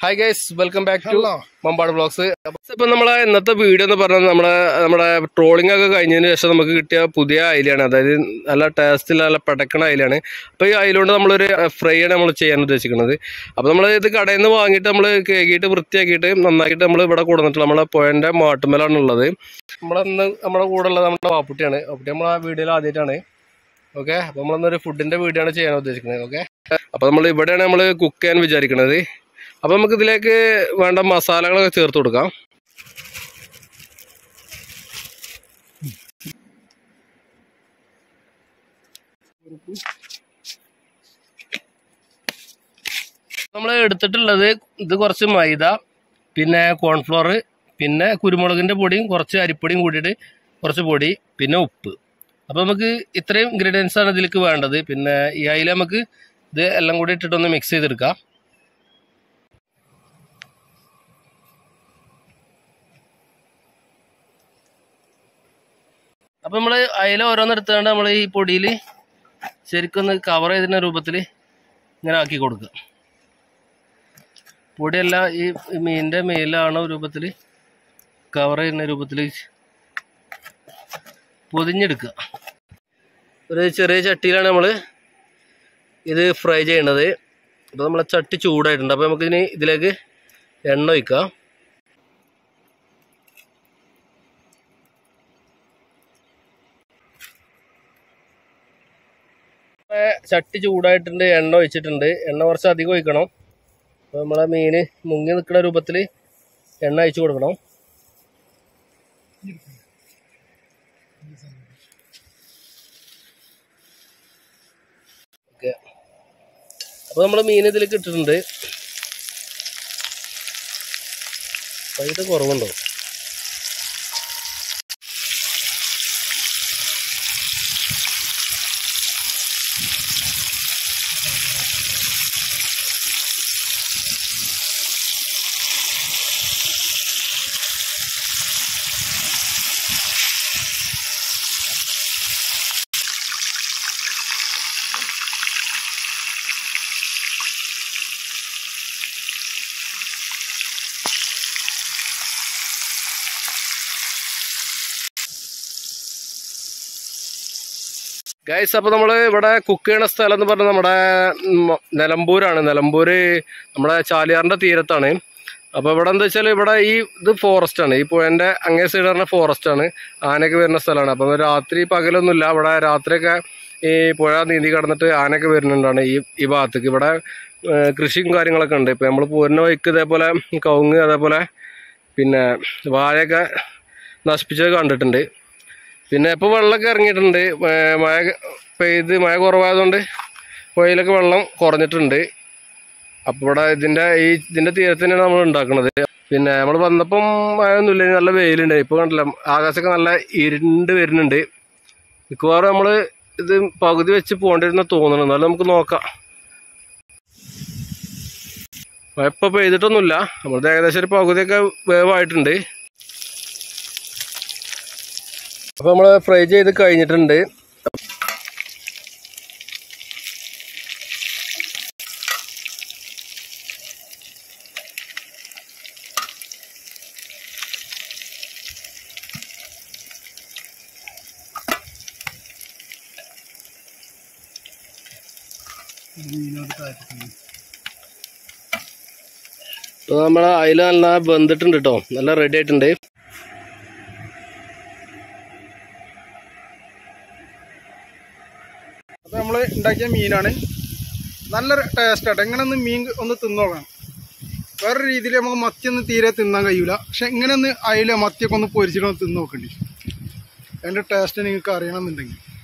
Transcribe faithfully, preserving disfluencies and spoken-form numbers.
Hi guys, welcome back to Mambad Vlogs. ഇപ്പം നമ്മളെ ഇന്നത്തെ വീഡിയോ എന്ന് പറഞ്ഞാൽ നമ്മുടെ നമ്മുടെ ട്രോളിംഗ് ഒക്കെ കഴിഞ്ഞതിന് ശേഷം നമുക്ക് കിട്ടിയ പുതിയ അയിലാണ്. അതായത് നല്ല ടേസ്റ്റിൽ നല്ല പടക്കണ അയിലാണ്. അപ്പോൾ ഈ അയിലുകൊണ്ട് നമ്മളൊരു ഫ്രൈ ആണ് നമ്മൾ ചെയ്യാൻ ഉദ്ദേശിക്കുന്നത്. അപ്പോൾ നമ്മൾ ഇത് കടയിൽ നിന്ന് വാങ്ങിയിട്ട് നമ്മൾ കേക്കിയിട്ട് വൃത്തിയാക്കിയിട്ട് നന്നാക്കിയിട്ട് നമ്മൾ ഇവിടെ കൊടുത്തിട്ട് നമ്മളെ പുഴൻ്റെ മാട്ടുമേലാണ് ഉള്ളത്. നമ്മളന്ന് നമ്മുടെ കൂടെ ഉള്ളത് നമ്മുടെ വാപ്പുട്ടിയാണ്. വാപ്പുട്ടി നമ്മൾ ആ വീഡിയോയിൽ ആദ്യമായിട്ടാണ്. ഓക്കെ, അപ്പോൾ നമ്മളന്നൊരു ഫുഡിൻ്റെ വീഡിയോ ആണ് ചെയ്യാൻ ഉദ്ദേശിക്കുന്നത്. ഓക്കെ, അപ്പോൾ നമ്മൾ ഇവിടെയാണ് നമ്മൾ കുക്ക് ചെയ്യാൻ വിചാരിക്കുന്നത്. അപ്പോൾ നമുക്ക് ഇതിലേക്ക് വേണ്ട മസാലകളൊക്കെ ചേർത്ത് കൊടുക്കാം. നമ്മൾ എടുത്തിട്ടുള്ളത് ഇത് കുറച്ച് മൈദ, പിന്നെ കോൺഫ്ലോർ, പിന്നെ കുരുമുളകിൻ്റെ പൊടിയും കുറച്ച് അരിപ്പൊടിയും കൂടിയിട്ട് കുറച്ച് പൊടി, പിന്നെ ഉപ്പ്. അപ്പോൾ നമുക്ക് ഇത്രയും ഇൻഗ്രീഡിയൻസ് ആണ് ഇതിലേക്ക് വേണ്ടത്. പിന്നെ ഈ അയില നമുക്ക് ഇത് എല്ലാം കൂടി ഇട്ടിട്ടൊന്ന് മിക്സ് ചെയ്തെടുക്കാം. അപ്പോൾ നമ്മൾ അയില ഓരോന്ന് എടുത്തുകൊണ്ട് നമ്മൾ ഈ പൊടിയിൽ ശരിക്കൊന്ന് കവർ ചെയ്തിരുന്ന രൂപത്തിൽ ഇങ്ങനെ ആക്കി കൊടുക്കുക. പൊടിയെല്ലാം ഈ മീനിൻ്റെ മേലാണ് രൂപത്തിൽ കവർ ചെയ്യുന്ന രൂപത്തിൽ പൊതിഞ്ഞെടുക്കുക. ഒരു ചെറിയ ചട്ടിയിലാണ് നമ്മൾ ഇത് ഫ്രൈ ചെയ്യണത്. അപ്പോൾ നമ്മളെ ചട്ടി ചൂടായിട്ടുണ്ട്. അപ്പോൾ നമുക്കിനി ഇതിലേക്ക് എണ്ണ ഒഴിക്കാം. ചട്ടി ചൂടായിട്ടുണ്ട്, എണ്ണ ഒഴിച്ചിട്ടുണ്ട്. എണ്ണ കുറച്ച് അധികം ഒഴിക്കണം. അപ്പോൾ നമ്മളെ മീൻ മുങ്ങി നിൽക്കുന്ന രൂപത്തിൽ എണ്ണ ഒഴിച്ച് കൊടുക്കണം. ഓക്കെ, അപ്പോൾ നമ്മൾ മീൻ ഇതിലേക്ക് ഇട്ടിട്ടുണ്ട്. വൈകിട്ട് കുറവുണ്ടോ? ഗൈസ്, അപ്പോൾ നമ്മൾ ഇവിടെ കുക്ക് ചെയ്യണ സ്ഥലം എന്ന് പറഞ്ഞാൽ നമ്മുടെ നിലമ്പൂരാണ്. നിലമ്പൂർ നമ്മുടെ ചാലിയാറിൻ്റെ തീരത്താണ്. അപ്പോൾ ഇവിടെ എന്താ വെച്ചാൽ ഇവിടെ ഈ ഇത് ഫോറസ്റ്റാണ്. ഈ പുഴൻ്റെ അങ്ങേ സൈഡ് പറഞ്ഞ ഫോറസ്റ്റാണ്. ആനയൊക്കെ വരുന്ന സ്ഥലമാണ്. അപ്പം രാത്രി പകലൊന്നുമില്ല. ഇവിടെ രാത്രിയൊക്കെ ഈ പുഴ നീന്തി കടന്നിട്ട് ആനയൊക്കെ വരുന്നുണ്ടാണ് ഈ ഈ ഭാഗത്തേക്ക്. ഇവിടെ കൃഷിയും കാര്യങ്ങളൊക്കെ ഉണ്ട്. ഇപ്പോൾ നമ്മൾ പൂരിന വൈക്ക് ഇതേപോലെ കവുങ്ങ് അതേപോലെ പിന്നെ വാഴയൊക്കെ നശിപ്പിച്ചത് കണ്ടിട്ടുണ്ട്. പിന്നെ ഇപ്പോൾ വെള്ളമൊക്കെ ഇറങ്ങിയിട്ടുണ്ട്. മഴ പെയ്ത് മഴ കുറവായതുകൊണ്ട് പുഴയിലൊക്കെ വെള്ളം കുറഞ്ഞിട്ടുണ്ട്. അപ്പോൾ ഇവിടെ ഇതിൻ്റെ ഈ ഇതിൻ്റെ തീരത്ത് തന്നെയാണ് നമ്മൾ ഉണ്ടാക്കുന്നത്. പിന്നെ നമ്മൾ വന്നപ്പം മഴയൊന്നുമില്ല, നല്ല വെയിലുണ്ട്. ഇപ്പോൾ കണ്ടില്ല, ആകാശമൊക്കെ നല്ല ഇരുണ്ട് വരുന്നുണ്ട്. മിക്കവാറും നമ്മൾ ഇത് പകുതി വെച്ച് പോകേണ്ടിരുന്ന തോന്നുന്നു. എന്നാലും നമുക്ക് നോക്കാം. മഴ ഇപ്പോൾ പെയ്തിട്ടൊന്നുമില്ല. നമ്മളത് ഏകദേശം ഒരു പകുതിയൊക്കെ വേവായിട്ടുണ്ട്. അപ്പോൾ നമ്മൾ ഫ്രൈ ചെയ്ത് കഴിഞ്ഞിട്ടുണ്ട്. അപ്പോൾ നമ്മളെ അയില നല്ല വെന്തിട്ടുണ്ട് കേട്ടോ, നല്ല റെഡി ആയിട്ടുണ്ട്. അപ്പോൾ നമ്മൾ ഉണ്ടാക്കിയ മീനാണ്. നല്ല ടേസ്റ്റ് ആട്ടോ. ഇങ്ങനെ ഒന്ന് മീൻ ഒന്ന് തിന്നോക്കണം. വേറൊരു രീതിയിൽ നമുക്ക് മത്തിയൊന്നും തീരെ തിന്നാൻ കഴിയൂല. പക്ഷെ ഇങ്ങനെ ഒന്ന് അയില മത്തിയൊക്കെ ഒന്ന് പൊരിച്ചിട്ടൊന്ന് തിന്ന് നോക്കണ്ടി. അതിൻ്റെ ടേസ്റ്റ് നിങ്ങൾക്ക് അറിയണമെന്നുണ്ടെങ്കിൽ